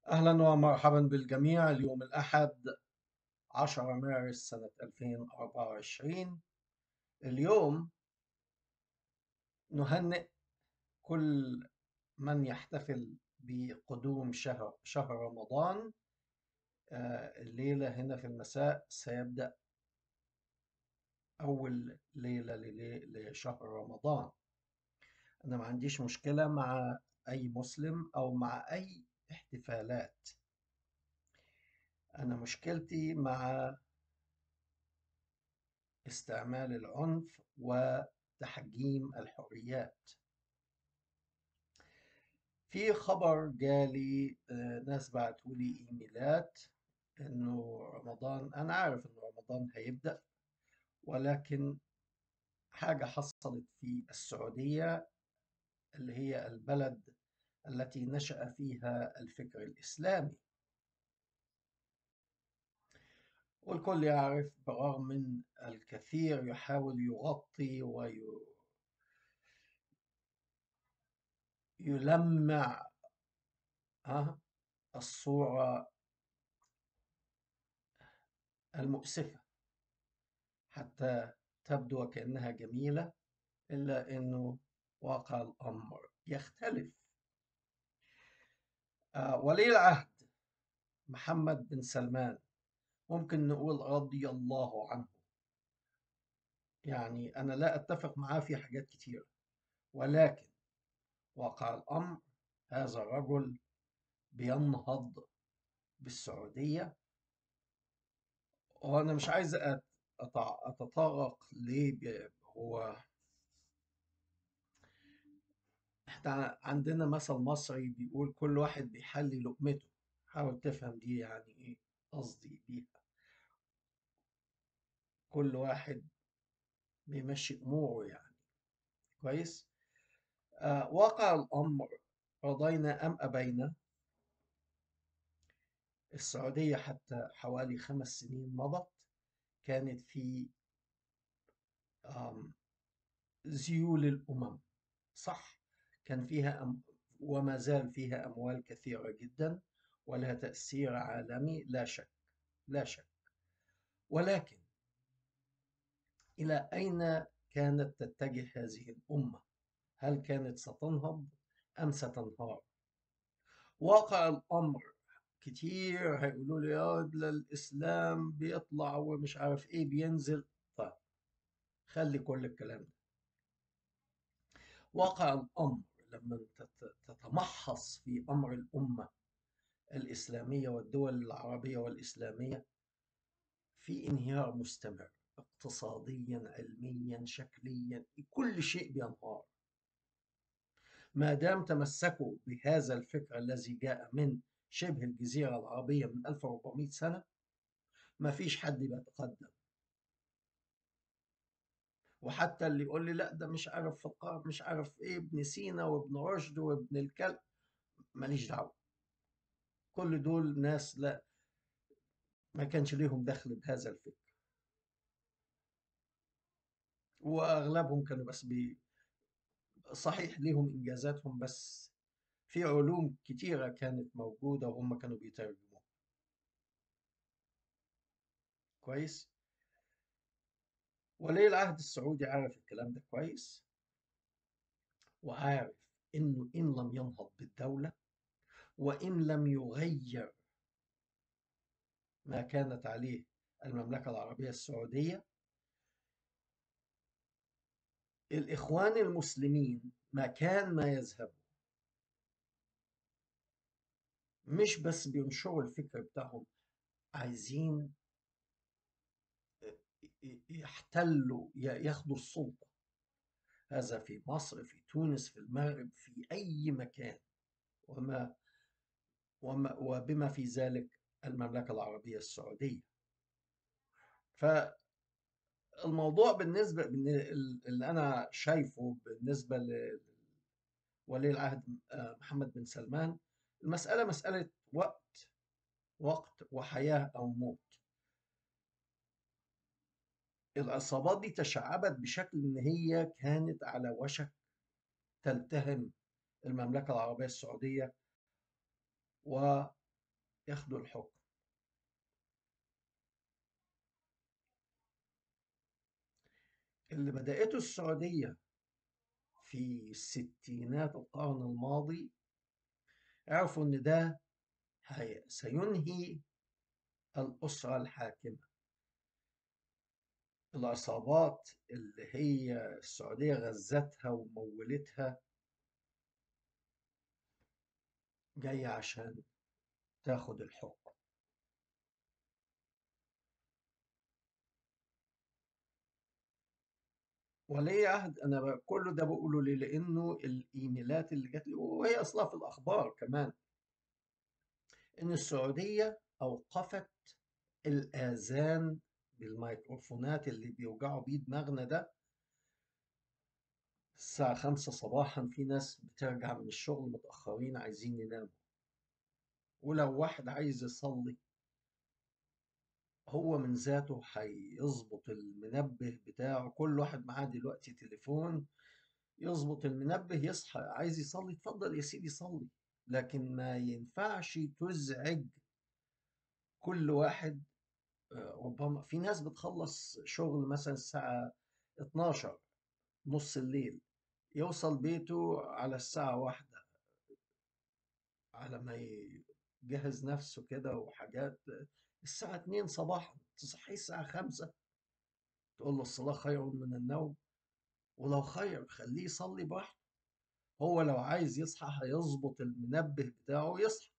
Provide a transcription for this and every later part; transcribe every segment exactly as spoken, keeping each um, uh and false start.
أهلا ومرحبا بالجميع. اليوم الأحد عشرة مارس سنة ألفين وأربعة وعشرين. اليوم نهنئ كل من يحتفل بقدوم شهر شهر رمضان. آه، الليلة هنا في المساء سيبدأ أول ليلة للي- لشهر رمضان. أنا ما عنديش مشكلة مع أي مسلم أو مع أي احتفالات. أنا مشكلتي مع استعمال العنف وتحجيم الحريات. في خبر جالي، آه، ناس بعتولي ايميلات انه رمضان، انا عارف ان رمضان هيبدأ، ولكن حاجة حصلت في السعودية اللي هي البلد التي نشأ فيها الفكر الإسلامي، والكل يعرف برغم من الكثير يحاول يغطي ويلمع الصورة المؤسفة حتى تبدو وكأنها جميلة، إلا أنه واقع الأمر يختلف. آه، ولي العهد محمد بن سلمان ممكن نقول رضي الله عنه، يعني أنا لا أتفق معاه في حاجات كتيرة، ولكن واقع الأمر هذا الرجل بينهض بالسعودية. وأنا مش عايز أت- أتع- أتطرق ليه. بي- هو احنا عندنا مثل مصري بيقول كل واحد بيحلي لقمته. حاول تفهم دي يعني ايه قصدي بيها. كل واحد بيمشي اموره يعني. كويس. آه واقع الامر، رضينا ام ابينا، السعوديه حتى حوالي خمس سنين مضت كانت في آم، ذيول الامم. صح، كان فيها أم وما زال فيها اموال كثيره جدا ولها تاثير عالمي، لا شك، لا شك. ولكن إلى أين كانت تتجه هذه الأمة؟ هل كانت ستنهض أم ستنهار؟ واقع الأمر كتير هيقولوا لي يا ده الإسلام بيطلع ومش عارف إيه بينزل. طيب، خلي كل الكلام ده. واقع الأمر لما تت- تتمحص في أمر الأمة الإسلامية والدول العربية والإسلامية، في انهيار مستمر، اقتصاديا، علميا، شكليا، كل شيء بينهار. ما دام تمسكوا بهذا الفكر الذي جاء من شبه الجزيرة العربية من ألف وأربعمائة سنة، ما فيش حد بيتقدم. وحتى اللي يقول لي لا ده مش عارف في القرن مش عارف ايه ابن سينا وابن رشد وابن الكلب، ماليش دعوة. كل دول ناس لا، ما كانش ليهم دخل بهذا الفكر، واغلبهم كانوا بس بي صحيح ليهم انجازاتهم، بس في علوم كتيرة كانت موجودة وهم كانوا بيترجموها. كويس. ولي العهد السعودي عارف الكلام ده كويس، وعارف إنه إن لم ينهض بالدولة وإن لم يغير ما كانت عليه المملكة العربية السعودية، الإخوان المسلمين مكان ما يذهبوا مش بس بينشروا الفكر بتاعهم، عايزين يحتلوا ياخدوا السلطة. هذا في مصر، في تونس، في المغرب، في أي مكان، وما وما وبما في ذلك المملكة العربية السعودية. فالموضوع بالنسبة اللي أنا شايفه بالنسبة لولي العهد آه، محمد بن سلمان، المسألة مسألة وقت، وقت وحياة أو موت. العصابات دي تشعبت بشكل إن هي كانت على وشك تلتهم المملكة العربية السعودية ياخدوا الحكم. اللي بدأته السعودية في ستينات القرن الماضي عرفوا إن ده هي- سينهي الأسرة الحاكمة. العصابات اللي هي السعودية غزتها ومولتها جاية عشان تاخد الحكم. ولي عهد أنا ب- كل ده بقوله ليه؟ لأنه الإيميلات اللي جات لي وهي أصلا في الأخبار كمان إن السعودية أوقفت الآذان بالميكروفونات اللي بيوجعوا بيه دماغنا ده الساعة خمسة صباحا. في ناس بترجع من الشغل متأخرين عايزين يناموا، ولو واحد عايز يصلي هو من ذاته هيظبط المنبه بتاعه. كل واحد معاه دلوقتي تليفون، يظبط المنبه يصحى عايز يصلي، اتفضل يا سيدي صلي. لكن ما ينفعش تزعج كل واحد. آه، ربما في ناس بتخلص شغل مثلا الساعة اتناشر نص الليل، يوصل بيته على الساعة واحدة، على ما يجهز نفسه كده وحاجات. الساعة اتنين صباحا تصحيه الساعة خمسة تقول له الصلاة خير من النوم. ولو خير خليه يصلي براحته. هو لو عايز يصحى هيظبط المنبه بتاعه يصحى.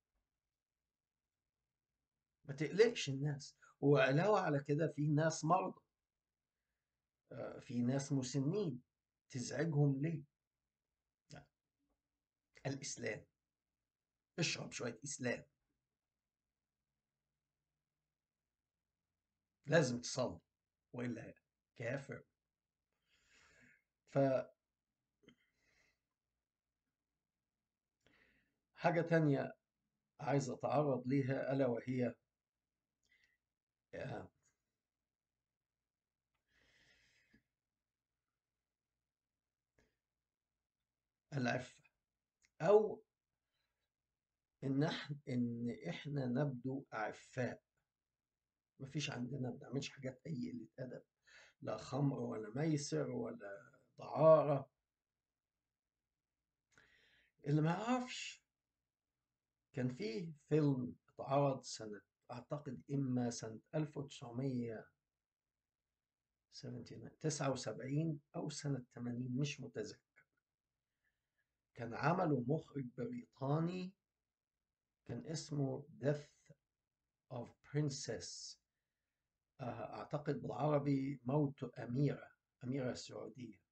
ما تقلقش الناس. وعلاوة على كده في ناس مرضى، آه، في ناس مسنين، تزعجهم ليه؟ لا. الإسلام، اشرب شوية إسلام، لازم تصلي وإلا كافر. فحاجة تانية عايز أتعرض ليها ألا وهي آه، العفة، أو إن إحنا إن إحنا نبدو أعفاء. مفيش عندنا ما بنعملش حاجات أي قلة أدب، لا خمر ولا ميسر ولا دعارة. اللي ما يعرفش، كان فيه فيلم اتعرض سنة أعتقد إما سنة ألف وتسعمية تسعة وسبعين أو سنة ثمانين مش متذكر. كان عمله مخرج بريطاني، كان اسمه Death of Princess. آه، أعتقد بالعربي موت أميرة، أميرة سعودية.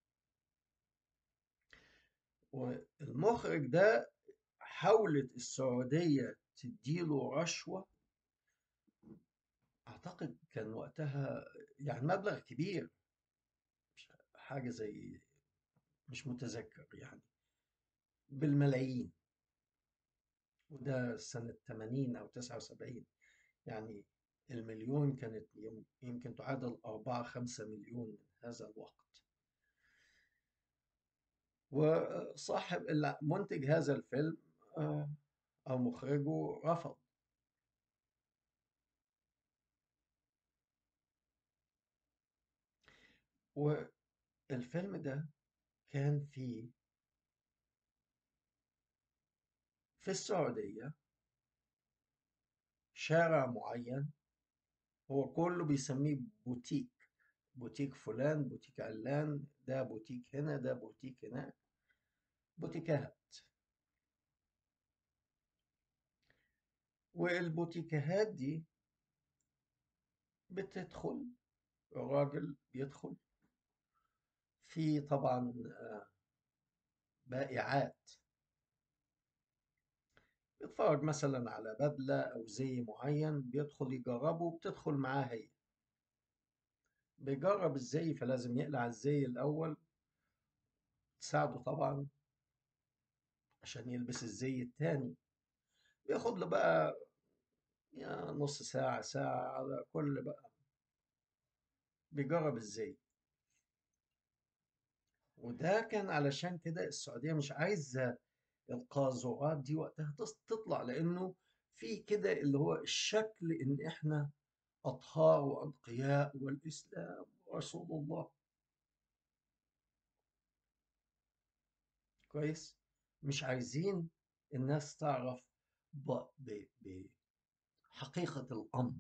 والمخرج ده حاولت السعودية تديله رشوة، أعتقد كان وقتها يعني مبلغ كبير، مش حاجة زي، مش متذكر يعني، بالملايين. وده سنة ثمانين أو تسعة وسبعين، يعني المليون كانت يم- يمكن تعادل أربعة خمسة مليون من هذا الوقت. وصاحب ال- منتج هذا الفيلم آه، أو مخرجه رفض. والفيلم ده كان فيه في السعودية شارع معين هو كله بيسميه بوتيك. بوتيك فلان، بوتيك علان، ده بوتيك هنا، ده بوتيك هناك، بوتيكات. والبوتيكات دي بتدخل، الراجل بيدخل في طبعا بائعات، بيتفرج مثلا على بدلة أو زي معين بيدخل يجربه، بتدخل معاه هي، بيجرب الزي فلازم يقلع الزي الأول، تساعده طبعا عشان يلبس الزي التاني. بياخد له بقى يا نص ساعة ساعة على كل بقى، بيجرب الزي. وده كان علشان كده السعودية مش عايزة القاذورات دي وقتها تص- تطلع، لأنه في كده اللي هو الشكل إن إحنا أطهار وأنقياء والإسلام ورسول الله. كويس. مش عايزين الناس تعرف ب- ب- بحقيقة الأمر.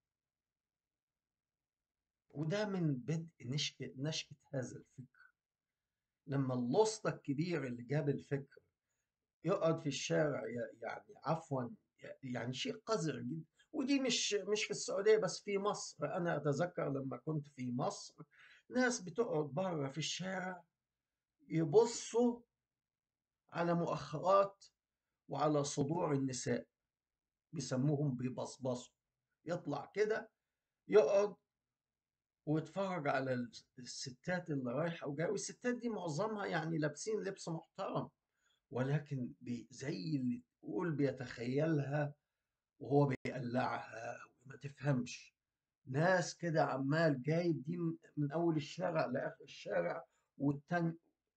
وده من بدء نشأة نشأة هذا الفكر، لما اللص الكبير اللي جاب الفكر يقعد في الشارع ي- يعني عفوا، يعني شيء قذر جدا. ودي مش مش في السعودية بس، في مصر. أنا أتذكر لما كنت في مصر ناس بتقعد بره في الشارع يبصوا على مؤخرات وعلى صدور النساء، بيسموهم بيبصبصوا. يطلع كده يقعد ويتفرج على الس- الستات اللي رايحة وجاية، والستات دي معظمها يعني لابسين لبس محترم، ولكن بي زي اللي تقول بيتخيلها وهو بيقلعها، ما تفهمش. ناس كده عمال جايب دي من من أول الشارع لآخر الشارع. والتاني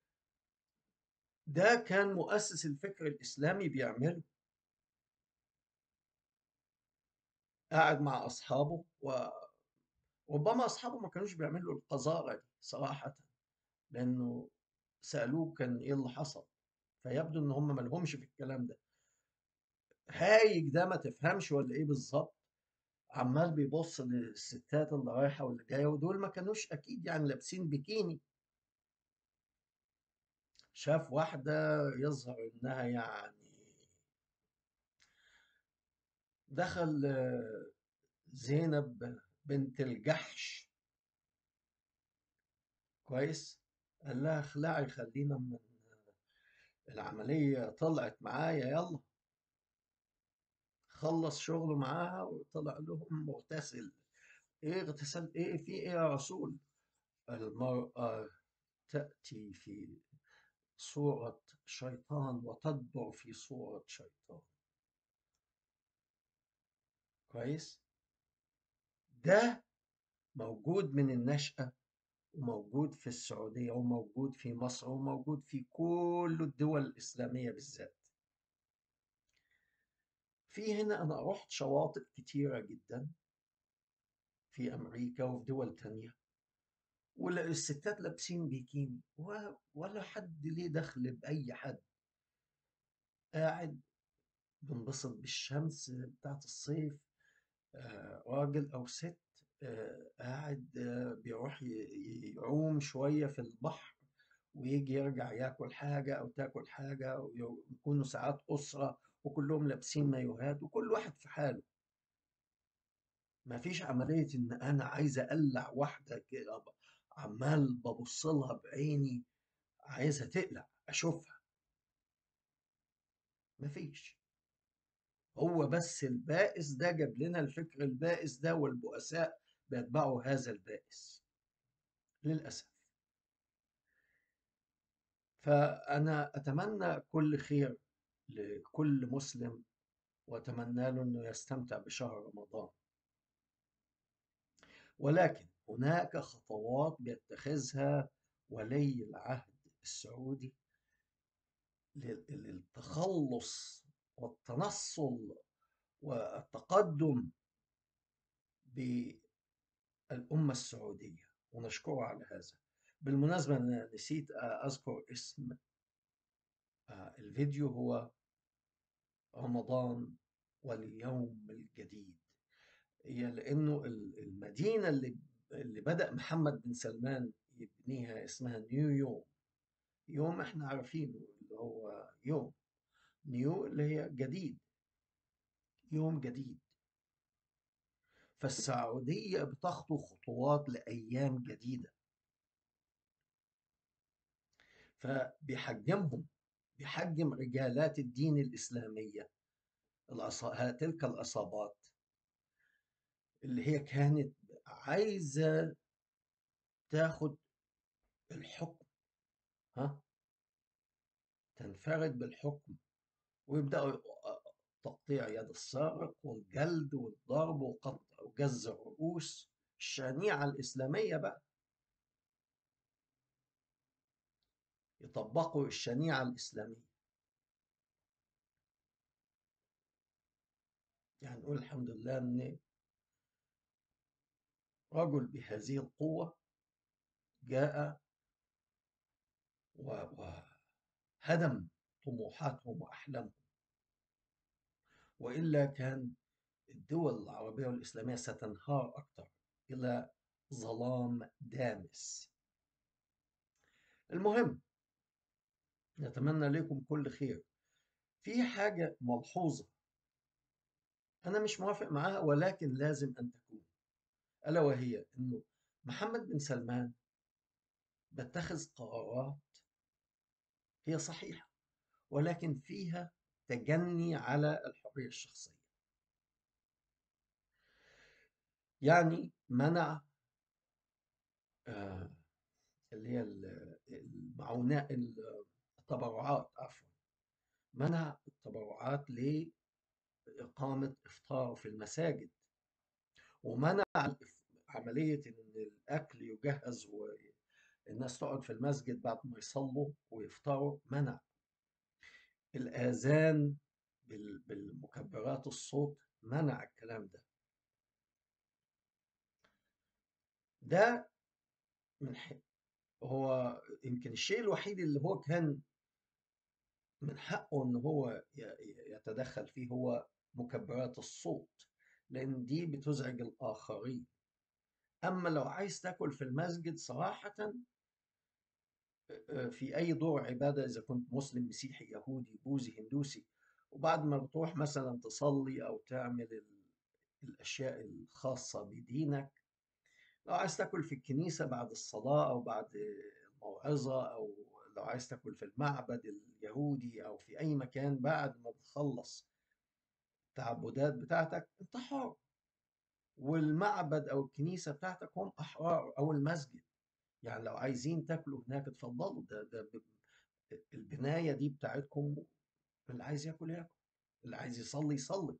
ده كان مؤسس الفكر الإسلامي بيعمله، قاعد مع أصحابه، وربما أصحابه ما كانوش بيعملوا القذارة دي صراحة، لأنه سألوه كان إيه اللي حصل، فيبدو إن هم مالهمش في الكلام ده. هايج ده ما تفهمش ولا إيه بالظبط، عمال بيبص للستات اللي رايحة واللي جاية، ودول ما كانوش أكيد يعني لابسين بيكيني. شاف واحدة يظهر إنها يعني دخل آه، زينب بنت الجحش. كويس. قال لها اخلعي، خلينا من العملية. طلعت معايا يلا. خلص شغله معاها وطلع لهم مغتسل. ايه اغتسل ايه؟ في ايه يا رسول؟ المرأة تأتي في صورة شيطان وتدبر في صورة شيطان. كويس. ده موجود من النشأة، وموجود في السعودية، وموجود في مصر، وموجود في كل الدول الإسلامية بالذات. في هنا أنا رحت شواطئ كتيرة جدا في أمريكا وفي دول تانية، والستات لابسين بيكيني، و- ولا حد ليه دخل بأي حد. قاعد بنبسط بالشمس بتاعت الصيف. آه، راجل أو ست آه، قاعد آه، بيروح ي- يعوم شوية في البحر، ويجي يرجع ياكل حاجة أو تاكل حاجة، ويكونوا ساعات أسرة وكلهم لابسين مايوهات وكل واحد في حاله. مفيش عملية إن أنا عايز أقلع واحدة كده، ب- عمال ببص لها بعيني، عايزها تقلع أشوفها. مفيش. هو بس البائس ده جاب لنا الفكر البائس ده، والبؤساء بيتبعوا هذا البائس للأسف. فأنا أتمنى كل خير لكل مسلم، وأتمنى له أنه يستمتع بشهر رمضان. ولكن هناك خطوات بيتخذها ولي العهد السعودي لل- للتخلص والتنصل والتقدم بالأمة السعودية، ونشكره على هذا. بالمناسبة أنا نسيت أذكر اسم آه، الفيديو، هو رمضان واليوم الجديد. هي لأنه ال- المدينة اللي اللي بدأ محمد بن سلمان يبنيها اسمها نيو يوم. يوم احنا عارفينه اللي هو يوم، نيو اللي هي جديد، يوم جديد. فالسعودية بتخطو خطوات لأيام جديدة، فبيحجمهم، بيحجم رجالات الدين الإسلامية، الأص- تلك العصابات اللي هي كانت عايزة تاخد الحكم، ها، تنفرد بالحكم، ويبدأوا تقطيع يد السارق والجلد والضرب وقطع وجز الرؤوس. الشنيعة الإسلامية بقى، يطبقوا الشنيعة الإسلامية. نقول الحمد لله إن رجل بهذه القوة جاء وهدم طموحاتهم وأحلامهم، وإلا كان الدول العربية والإسلامية ستنهار أكثر إلى ظلام دامس. المهم، نتمنى لكم كل خير. في حاجة ملحوظة أنا مش موافق معاها ولكن لازم أن تكون، ألا وهي أنه محمد بن سلمان بيتخذ قرارات هي صحيحة ولكن فيها تجني على الحرية الشخصية. يعني منع آه اللي هي المعونات، التبرعات، عفوا، منع التبرعات لإقامة إفطار في المساجد، ومنع عملية إن الأكل يجهز والناس تقعد في المسجد بعد ما يصلوا ويفطروا. منع الآذان بالمكبرات الصوت، منع الكلام ده. ده من حق هو يمكن الشيء الوحيد اللي هو كان من حقه ان هو يتدخل فيه هو مكبرات الصوت، لان دي بتزعج الاخرين. اما لو عايز تاكل في المسجد صراحة في اي دور عبادة، اذا كنت مسلم مسيحي يهودي بوذي هندوسي، وبعد ما بتروح مثلا تصلي او تعمل الاشياء الخاصة بدينك، لو عايز تاكل في الكنيسة بعد الصلاة او بعد الموعظة، او لو عايز تاكل في المعبد اليهودي او في اي مكان بعد ما بتخلص التعبدات بتاعتك، انت حر. والمعبد او الكنيسة بتاعتك هم احرار، او المسجد. يعني لو عايزين تاكلوا هناك اتفضلوا، ده ده البناية دي بتاعتكم، اللي عايز ياكل ياكل، اللي عايز يصلي يصلي.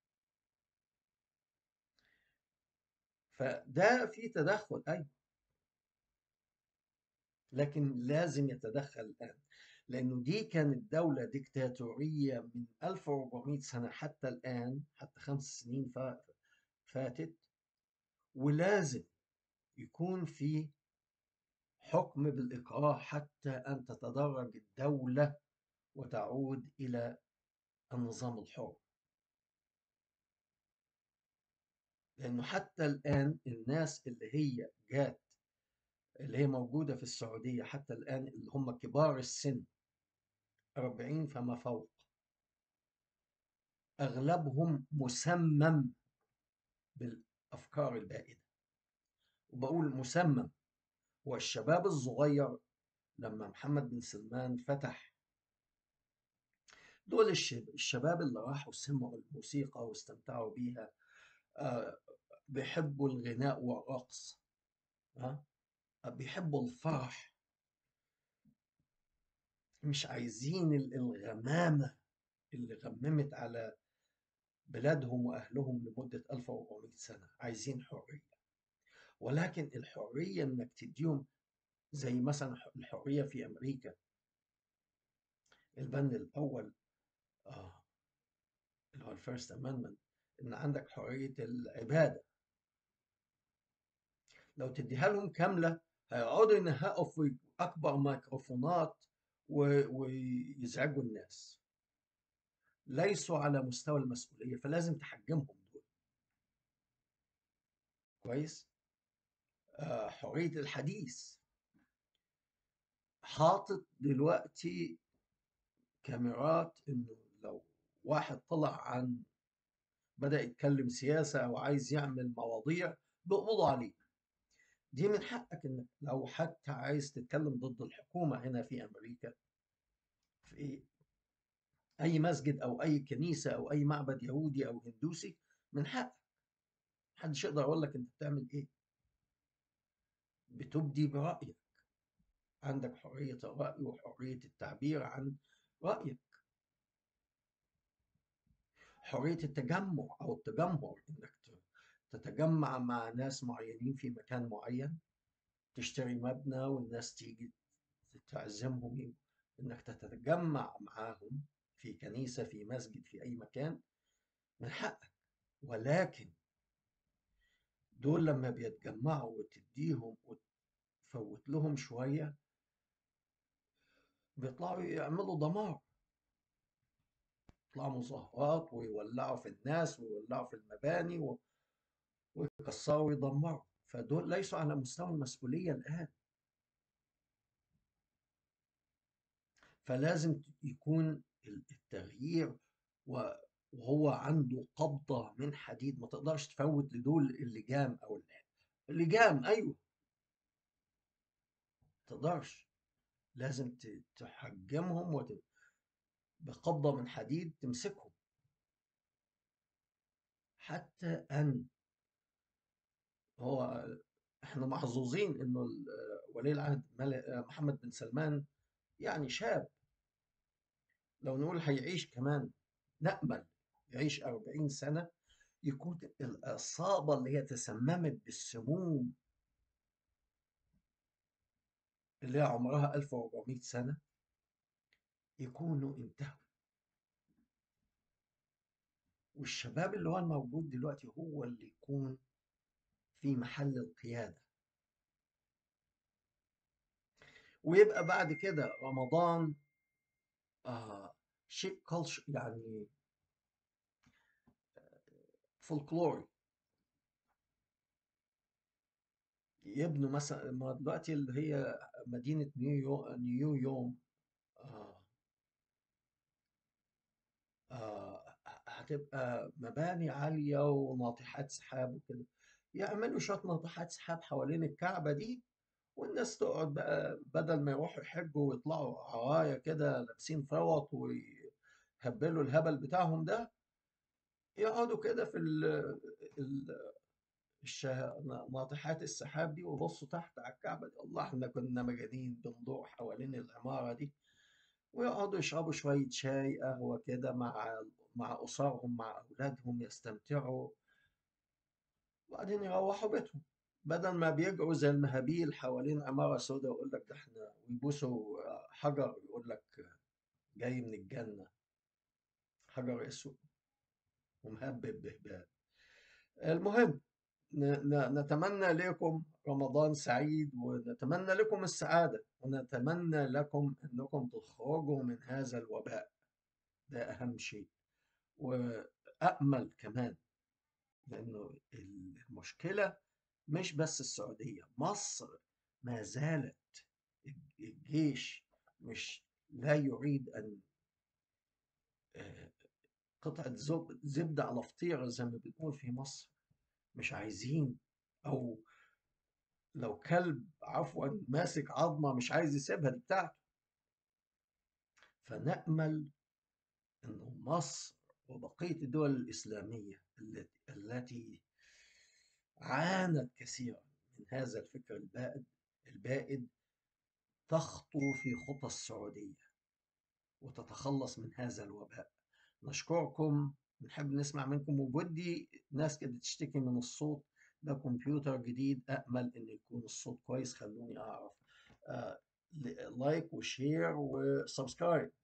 فده في تدخل، ايوه، لكن لازم يتدخل الآن، لأنه دي كانت دولة ديكتاتورية من ألف وأربعمائة سنة حتى الآن، حتى خمس سنين فاتت، ولازم يكون في حكم بالإكراه حتى أن تتدرج الدولة وتعود إلى النظام الحر. لأنه حتى الآن الناس اللي هي جات، اللي هي موجودة في السعودية حتى الآن، اللي هم كبار السن أربعين فما فوق، أغلبهم مسمم بالأفكار البائدة. وبقول مسمم، والشباب الصغير لما محمد بن سلمان فتح، دول الشباب اللي راحوا سمعوا الموسيقى واستمتعوا بيها، آه، بيحبوا الغناء والرقص، آه، بيحبوا الفرح، مش عايزين الغمامة اللي غممت على بلادهم وأهلهم لمدة ألف وأربعمائة سنة. عايزين حرية، ولكن الحرية إنك تديهم زي مثلا الحرية في أمريكا، البند الأول آه اللي هو الفيرست أمندمنت، إن عندك حرية العبادة. لو تديها لهم كاملة هيقعدوا ينهقوا في أكبر ميكروفونات ويزعجوا الناس، ليسوا على مستوى المسؤولية، فلازم تحجمهم دول. كويس. آه حرية الحديث، حاطط دلوقتي كاميرات إنه لو واحد طلع عن بدأ يتكلم سياسة أو عايز يعمل مواضيع بيقبضوا عليه. دي من حقك إنك لو حتى عايز تتكلم ضد الحكومة هنا في أمريكا، في أي مسجد أو أي كنيسة أو أي معبد يهودي أو هندوسي، من حقك، محدش يقدر يقول لك أنت بتعمل إيه. بتبدي برأيك، عندك حرية الرأي وحرية التعبير عن رأيك. حرية التجمع أو التجمهر، إنك تتجمع مع ناس معينين في مكان معين، تشتري مبنى والناس تيجي تعزمهم، إنك تتجمع معاهم في كنيسة في مسجد في أي مكان، من حقك. ولكن دول لما بيتجمعوا وتديهم وتفوت لهم شوية بيطلعوا يعملوا دمار، يطلعوا مظاهرات ويولعوا في الناس ويولعوا في المباني و- ويكسروا ويدمروا. فدول ليسوا على مستوى المسؤولية الآن. فلازم يكون التغيير و- وهو عنده قبضة من حديد. ما تقدرش تفوت لدول اللجام أو اللجام، أيوه، ما تقدرش. لازم ت- تحجمهم وت- بقبضة من حديد تمسكهم. حتى أن هو احنا محظوظين انه ال- ولي العهد مل- محمد بن سلمان يعني شاب، لو نقول هيعيش كمان، نأمل يعيش أربعين سنة، يكون الإصابة اللي هي تسممت بالسموم اللي هي عمرها ألف وأربعمائة سنة يكونوا انتهوا. والشباب اللي هو الموجود دلوقتي هو اللي يكون في محل القيادة. ويبقى بعد كده رمضان آه شيء كلش يعني فولكلوري. يبنوا مثلا، ما دلوقتي اللي هي مدينة نيو نيو يوم آه آه هتبقى مباني عالية وناطحات سحاب وكده. يعملوا شوية ناطحات سحاب حوالين الكعبة دي، والناس تقعد بقى بدل ما يروحوا يحجوا ويطلعوا عرايا كده لابسين فوط ويهبلوا الهبل بتاعهم ده، يقعدوا كده في ال ال الشه... ناطحات السحاب دي وبصوا تحت على الكعبة دي. الله، احنا كنا مجانين بندور حوالين العمارة دي، ويقعدوا يشربوا شوية شاي قهوة كده مع مع أسرهم مع أولادهم يستمتعوا، وبعدين يروحوا بيتهم، بدل ما بيجروا زي المهابيل حوالين عمارة سوداء ويقول لك ده احنا، ويبوسوا حجر يقول لك جاي من الجنة، حجر أسود ومهبب بهباب. المهم، ن- ن- نتمنى لكم رمضان سعيد، ونتمنى لكم السعادة، ونتمنى لكم أنكم تخرجوا من هذا الوباء. ده أهم شيء. وأأمل كمان، لأنه المشكلة مش بس السعودية، مصر ما زالت الجيش مش لا يريد أن آه، قطعة زب- زبدة على فطيرة زي ما بنقول في مصر. مش عايزين، أو لو كلب عفوا ماسك عظمة مش عايز يسيبها دي بتاعته. فنأمل أن مصر وبقية الدول الإسلامية التي التي عانت كثيرا من هذا الفكر البائد البائد تخطو في خطى السعودية وتتخلص من هذا الوباء. نشكركم، نحب نسمع منكم، وبدي ناس كده تشتكي من الصوت. ده كمبيوتر جديد، أأمل إن يكون الصوت كويس. خلوني أعرف. آه لايك وشير وسبسكرايب.